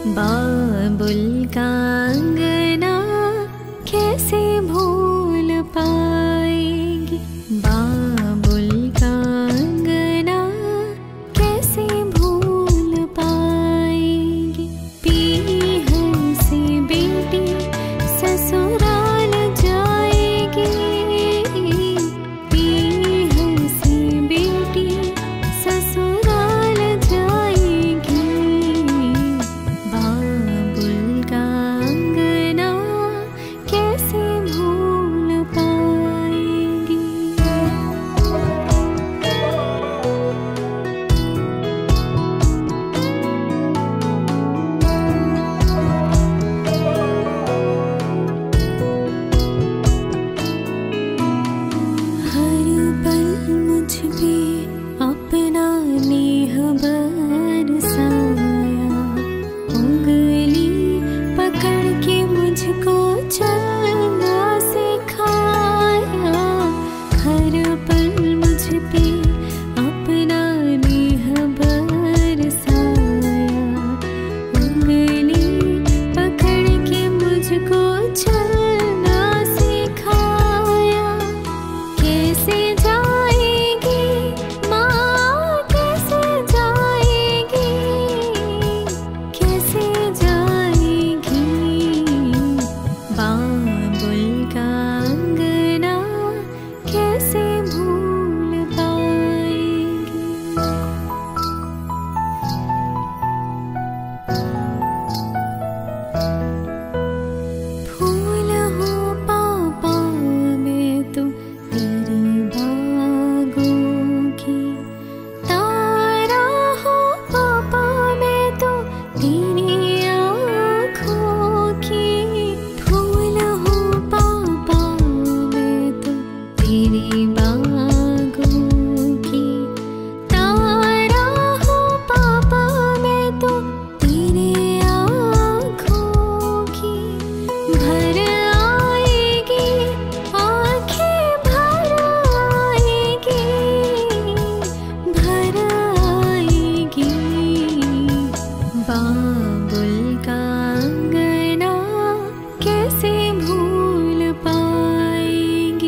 बाबुल का अंगना कैसे भूल पाएंगे, बाबुल का अंगना कैसे भूल पाएंगे। पीहर से बेटी ससुराल जाएगी, पीहर से बेटी ससुराल जाएगी। बाबुल का अंगना कैसे भूल पाएंगी। हर पल मुझ पे अपना नेह बरसाया, उंगली पकड़ के मुझको चलना सिखाया। हर पल मुझ पे अपना नेह बरसाया, उंगली पकड़ के मुझको चलना सिखाया। कैसे जाएगी माँ, कैसे जाएगी, कैसे जाएगी। बाबुल का अंगना कैसे भूल पाएंगी। फूल हो पापा मैं तो तेरी बागों की, तारा हो पापा मैं तो तेरी आँखों की। फूल हो पापा मैं तो तेरी बागों की, तारा हो पापा मैं तो तेरे आँखों की। भर आएगी आँखें, भर आएगी, भर आएगी। बाबुल का अंगना कैसे भूल पाएंगे।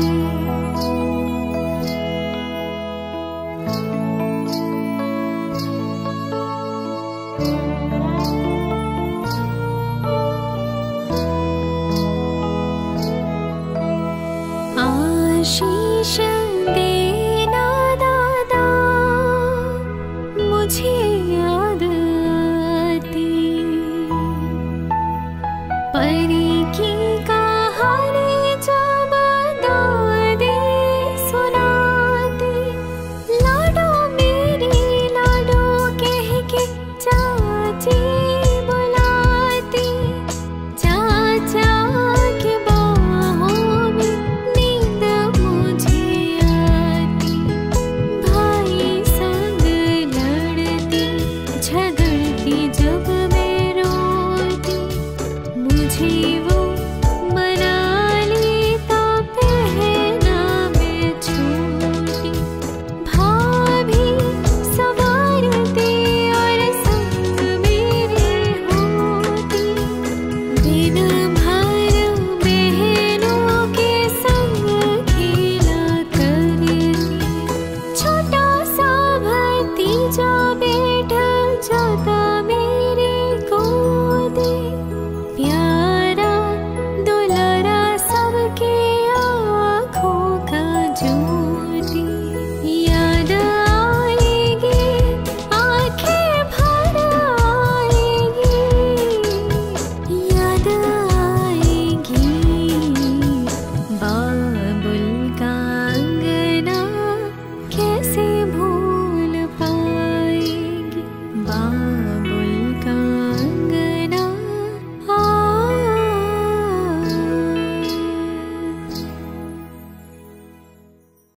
आशीष देना दादा, मुझे याद आती परी की कहानी जब दादी सुनाती। लाडो मेरी लाडो कह के चाची